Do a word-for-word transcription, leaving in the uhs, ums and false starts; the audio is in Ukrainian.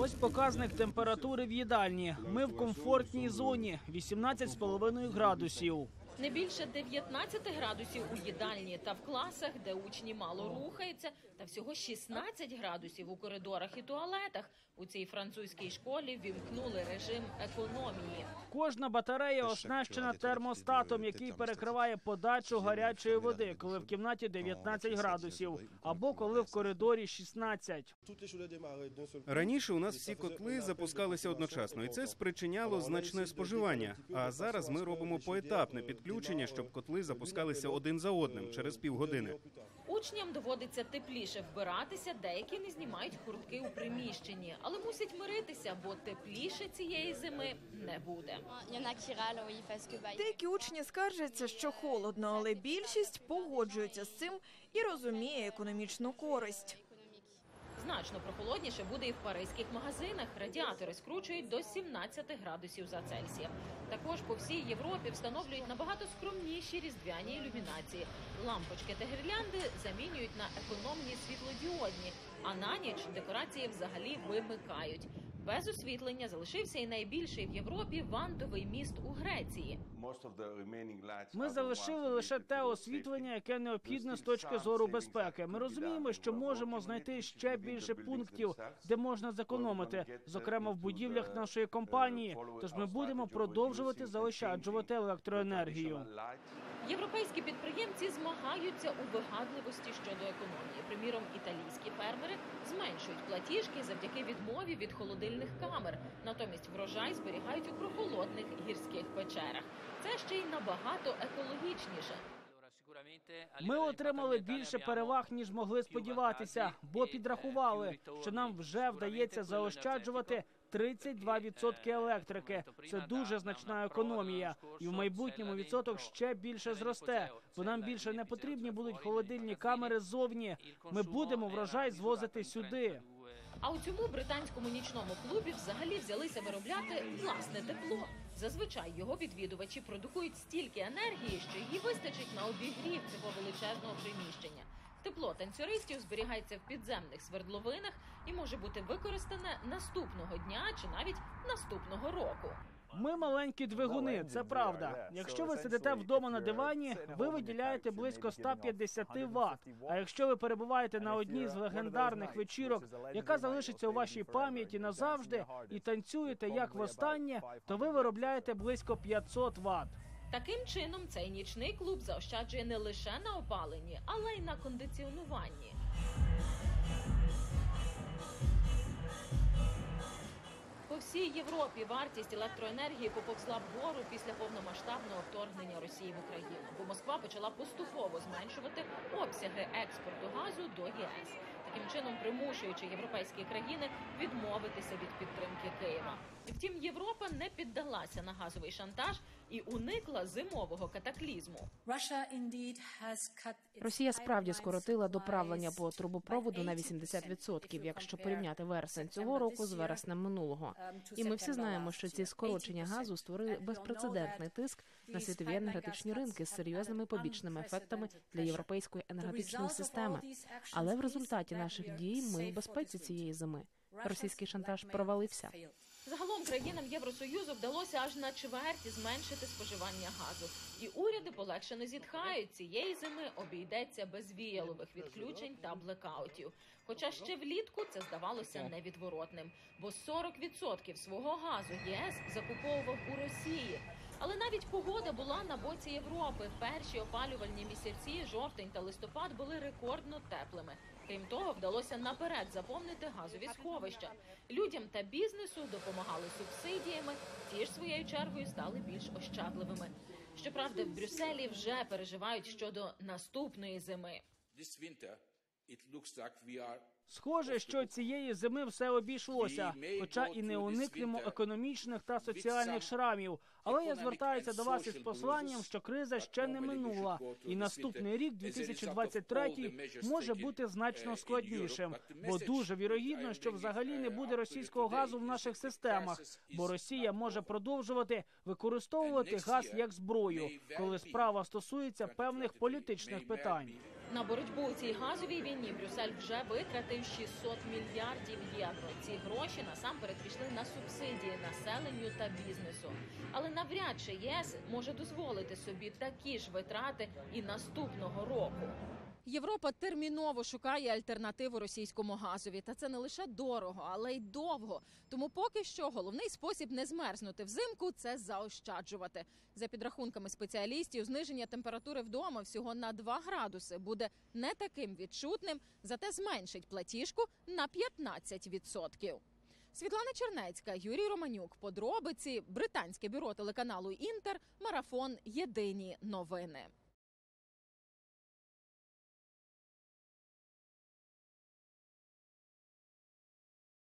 Ось показник температури в їдальні. Ми в комфортній зоні – вісімнадцять з половиною градусів. Не більше дев'ятнадцяти градусів у їдальні та в класах, де учні мало рухаються, та всього шістнадцять градусів у коридорах і туалетах. У цій французькій школі вімкнули режим економії. Кожна батарея оснащена термостатом, який перекриває подачу гарячої води, коли в кімнаті дев'ятнадцять градусів, або коли в коридорі шістнадцять. Раніше у нас всі котли запускалися одночасно, і це спричиняло значне споживання. А зараз ми робимо поетапне підключення, щоб котли запускалися один за одним через півгодини. Учням доводиться тепліше вбиратися, деякі не знімають куртки у приміщенні. Але мусять миритися, бо тепліше цієї зими не буде. Деякі учні скаржаться, що холодно, але більшість погоджується з цим і розуміє економічну користь. Значно прохолодніше буде і в паризьких магазинах. Радіатори скручують до сімнадцяти градусів за Цельсієм. Також по всій Європі встановлюють набагато скромніші різдвяні ілюмінації. Лампочки та гірлянди замінюють на економні світлодіодні, а на ніч декорації взагалі вимикають. Без освітлення залишився і найбільший в Європі вантовий міст у Греції. Ми залишили лише те освітлення, яке необхідне з точки зору безпеки. Ми розуміємо, що можемо знайти ще більше пунктів, де можна зекономити, зокрема в будівлях нашої компанії. Тож ми будемо продовжувати заощаджувати електроенергію. Європейські підприємці змагаються у вигадливості щодо економії. Приміром, італійські фермери зменшують платіжки завдяки відмові від холодильних камер. Натомість врожай зберігають у прохолодних гірських печерах. Це ще й набагато екологічніше. Ми отримали більше переваг, ніж могли сподіватися, бо підрахували, що нам вже вдається заощаджувати тридцять два відсотки електрики. Це дуже значна економія. І в майбутньому відсоток ще більше зросте, бо нам більше не потрібні будуть холодильні камери ззовні. Ми будемо врожай звозити сюди. А у цьому британському нічному клубі взагалі взялися виробляти власне тепло. Зазвичай його відвідувачі продукують стільки енергії, що її вистачить на обігрів цього величезного приміщення. Тепло танцюристів зберігається в підземних свердловинах і може бути використане наступного дня чи навіть наступного року. Ми маленькі двигуни, це правда. Якщо ви сидите вдома на дивані, ви виділяєте близько ста п'ятдесяти ватт. А якщо ви перебуваєте на одній з легендарних вечірок, яка залишиться у вашій пам'яті назавжди, і танцюєте як востаннє, то ви виробляєте близько п'ятсот ватт. Таким чином, цей нічний клуб заощаджує не лише на опаленні, але й на кондиціонуванні. По всій Європі вартість електроенергії поповзла вгору після повномасштабного вторгнення Росії в Україну, бо Москва почала поступово зменшувати обсяги експорту газу до ЄС, таким чином примушуючи європейські країни відмовитися від підтримки Києва. Втім, Європа не піддалася на газовий шантаж і уникла зимового катаклізму. Росія справді скоротила доправлення по трубопроводу на вісімдесят відсотків, якщо порівняти вересень цього року з вереснем минулого. І ми всі знаємо, що ці скорочення газу створили безпрецедентний тиск на світові енергетичні ринки з серйозними побічними ефектами для європейської енергетичної системи. Але в результаті наших дій ми в безпеці цієї зими. Російський шантаж провалився. Загалом країнам Євросоюзу вдалося аж на чверть зменшити споживання газу. І уряди полегшено зітхають. Цієї зими обійдеться без віялових відключень та блекаутів. Хоча ще влітку це здавалося невідворотним. Бо сорок відсотків свого газу ЄС закуповував у Росії. Але навіть погода була на боці Європи. Перші опалювальні місяці, жовтень та листопад, були рекордно теплими. Крім того, вдалося наперед заповнити газові сховища. Людям та бізнесу допомагали субсидіями, ті ж своєю чергою стали більш ощадливими. Щоправда, в Брюсселі вже переживають щодо наступної зими. Схоже, що цієї зими все обійшлося, хоча і не уникнемо економічних та соціальних шрамів. Але я звертаюся до вас із посланням, що криза ще не минула, і наступний рік, дві тисячі двадцять третій, може бути значно складнішим, бо дуже вірогідно, що взагалі не буде російського газу в наших системах, бо Росія може продовжувати використовувати газ як зброю, коли справа стосується певних політичних питань. На боротьбу у цій газовій війні Брюссель вже витратив шістсот мільярдів євро. Ці гроші насамперед пішли на субсидії населенню та бізнесу. Але навряд чи ЄС може дозволити собі такі ж витрати і наступного року. Європа терміново шукає альтернативу російському газові. Та це не лише дорого, але й довго. Тому поки що головний спосіб не змерзнути взимку – це заощаджувати. За підрахунками спеціалістів, зниження температури вдома всього на два градуси буде не таким відчутним, зате зменшить платіжку на п'ятнадцять відсотків. Світлана Чернецька, Юрій Романюк. Подробиці. Британське бюро телеканалу «Інтер». Марафон. Єдині новини.